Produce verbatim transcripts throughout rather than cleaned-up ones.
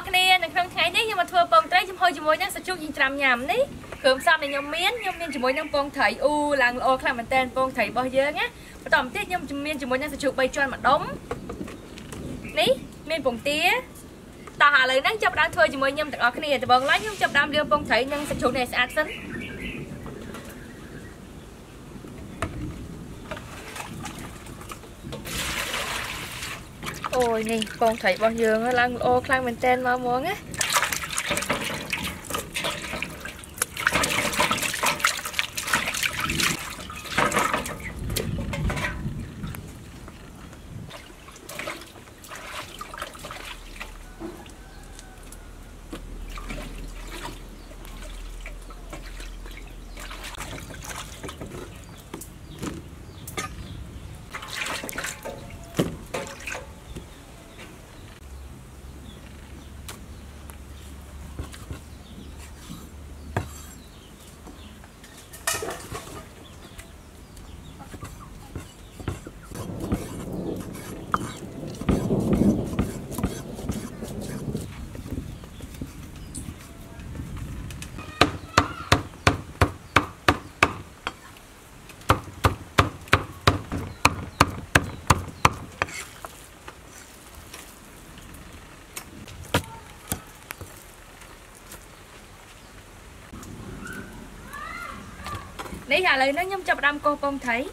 ở cái này trong ngày đấy nhưng mà thua bông trái chim hơi chim môi nhá sẽ chúc gì trăm nhầm đấy cơm sao này nhom miến nhom miến chim môi nhom bông thầy u làng ô khai mình tên bông thầy bao giờ nhá và tầm tiết nhom chim miến chim môi nhá sẽ chúc bay cho mà đóng đấy miến bông tía ta hà lời nắng chập đang thua chim môi nhom ở cái này thì bông lấy nhom chập đam đưa bông thầy nhưng sẽ chúc này sẽ ăn sẵn ôi nè con thấy bao giờ nó lăn ô khăn mình tên mà muốn á đấy là lời nó nhâm chập đam cô bông thấy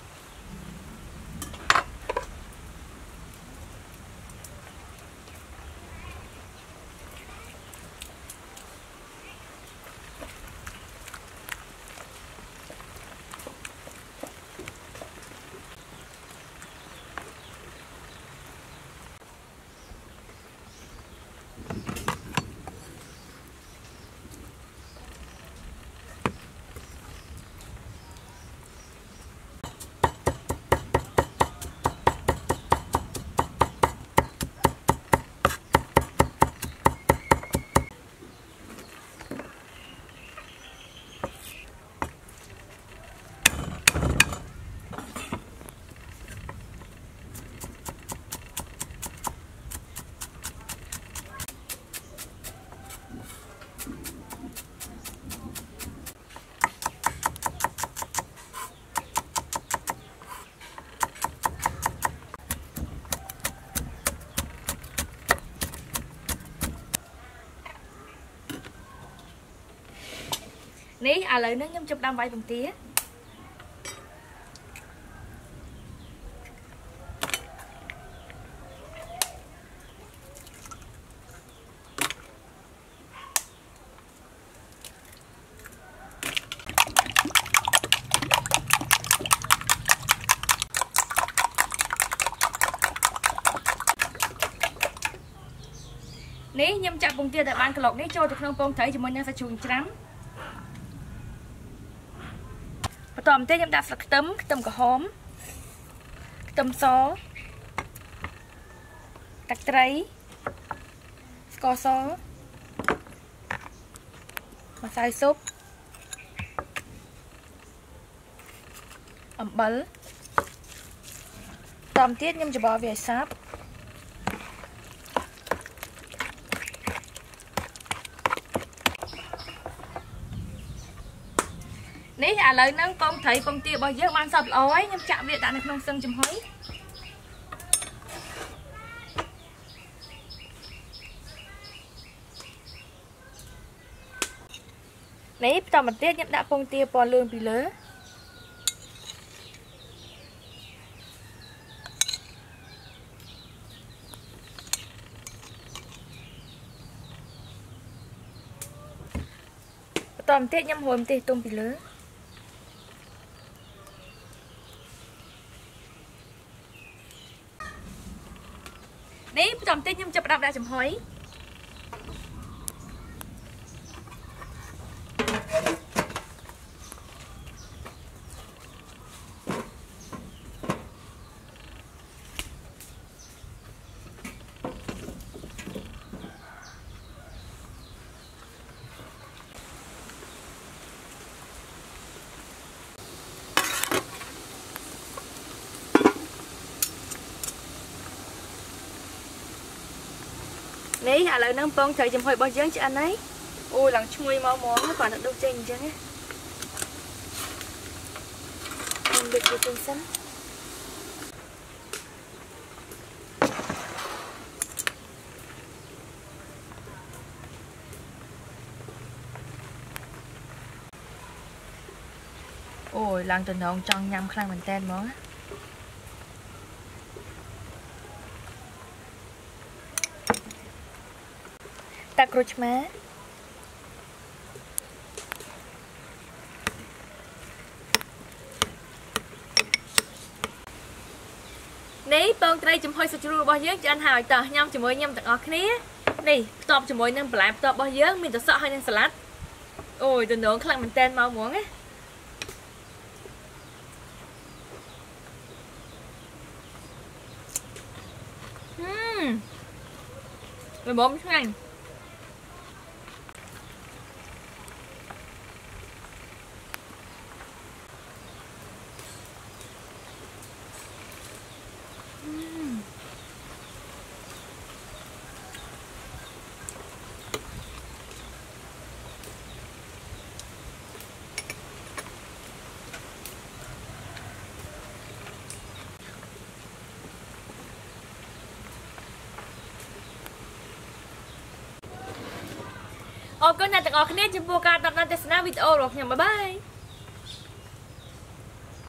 ní à lời nó nhâm chụp đam vay bằng tía ní nhâm chặt bằng tía tại ban lọc ní cho được không bông thấy cho mình đang phải chuồn trắng tòm tết em đặt sạc tấm tấm cả hóm tấm xó tắc trái co xó mà xay súp ẩm bẩn tòm tiết em chỉ bỏ về sáp ní à lời nâng con thấy con tia bao giờ mang sập lói nhưng chạm việc đã được nông sân chấm hối ní tao một tiết nhận đã con tia bò lươn bị lứa tao một tiết nhâm hồi tia tôm bị lứa đấy tầm tết nhưng chụp đạp đã chấm hói Ní à lại nâng bông thầy chùm hồi bao dưỡng cho anh ấy. Ôi lắng chui máu món nó còn được đâu chênh chứ nhé. Mình được cái chân xanh. Ôi lắng tình hồn tròn nhằm khăn mình tên món á. Tak ruch má. Ní bông trai chùm hơi sạch rùa bao dưỡng cho anh hỏi tờ nhâm chùm môi nhâm tặng ngọt khní. Ní tọp chùm môi nâng bạc tọp bao dưỡng mình tọt sợ hơi nâng salad. Ôi tình hồn khăn mình tên mau muốn á. Ừm. Rồi bông chứ anh. Ồ, con này tặng ngọt khné chùm bùa ca tập năn tesna video rồi. Bye bye.